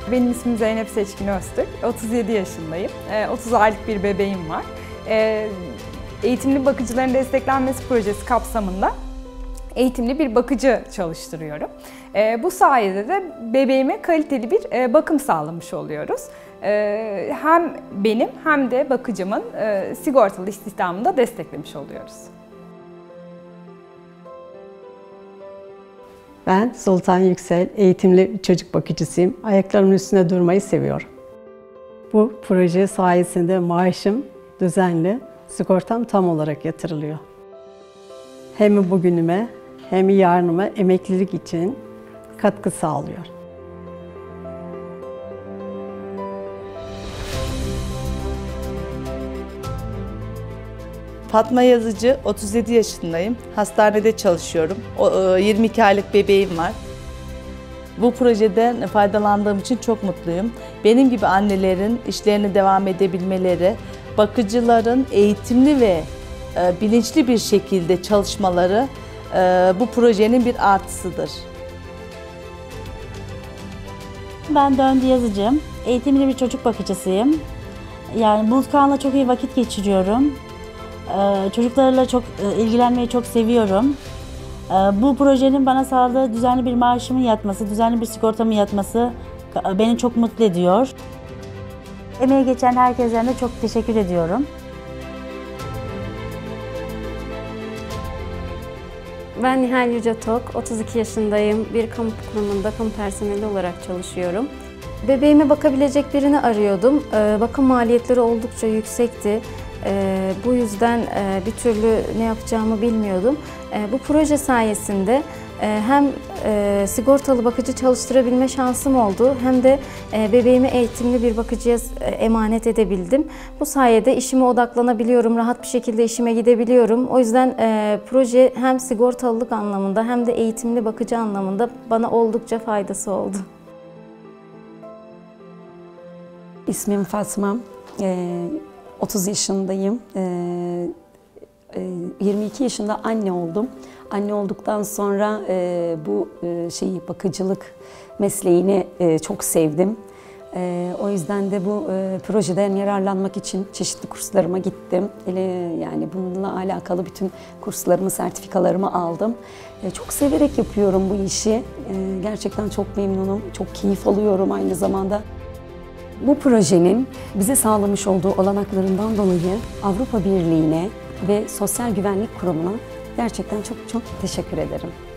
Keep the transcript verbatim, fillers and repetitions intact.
Benim ismim Zeynep Seçkin Öztürk, otuz yedi yaşındayım, otuz aylık bir bebeğim var. Eğitimli bakıcıların desteklenmesi projesi kapsamında eğitimli bir bakıcı çalıştırıyorum. Bu sayede de bebeğime kaliteli bir bakım sağlamış oluyoruz. Hem benim hem de bakıcımın sigortalı istihdamını da desteklemiş oluyoruz. Ben Sultan Yüksel, eğitimli bir çocuk bakıcısıyım. Ayaklarımın üstünde durmayı seviyorum. Bu proje sayesinde maaşım düzenli, sigortam tam olarak yatırılıyor. Hem bugünüme hem yarınıma emeklilik için katkı sağlıyor. Fatma Yazıcı, otuz yedi yaşındayım. Hastanede çalışıyorum. yirmi iki aylık bebeğim var. Bu projeden faydalandığım için çok mutluyum. Benim gibi annelerin işlerine devam edebilmeleri, bakıcıların eğitimli ve bilinçli bir şekilde çalışmaları bu projenin bir artısıdır. Ben Döndü Yazıcı, eğitimli bir çocuk bakıcısıyım. Yani Bulutkan'la çok iyi vakit geçiriyorum. Çocuklarla çok ilgilenmeyi çok seviyorum. Bu projenin bana sağladığı düzenli bir maaşımın yatması, düzenli bir sigortamın yatması beni çok mutlu ediyor. Emeği geçen herkese de çok teşekkür ediyorum. Ben Nihal Yüce Tok, otuz iki yaşındayım. Bir kamu kurumunda kamu personeli olarak çalışıyorum. Bebeğime bakabilecek birini arıyordum. Bakım maliyetleri oldukça yüksekti. Ee, bu yüzden e, bir türlü ne yapacağımı bilmiyordum. E, bu proje sayesinde e, hem e, sigortalı bakıcı çalıştırabilme şansım oldu hem de e, bebeğimi eğitimli bir bakıcıya e, emanet edebildim. Bu sayede işime odaklanabiliyorum, rahat bir şekilde işime gidebiliyorum. O yüzden e, proje hem sigortalılık anlamında hem de eğitimli bakıcı anlamında bana oldukça faydası oldu. İsmim Fatma. Ee, otuz yaşındayım. yirmi iki yaşında anne oldum. Anne olduktan sonra bu şeyi bakıcılık mesleğini çok sevdim. O yüzden de bu projeden yararlanmak için çeşitli kurslarıma gittim. Yani bununla alakalı bütün kurslarımı, sertifikalarımı aldım. Çok severek yapıyorum bu işi. Gerçekten çok memnunum, çok keyif alıyorum aynı zamanda. Bu projenin bize sağlamış olduğu olanaklarından dolayı Avrupa Birliği'ne ve Sosyal Güvenlik Kurumu'na gerçekten çok çok teşekkür ederim.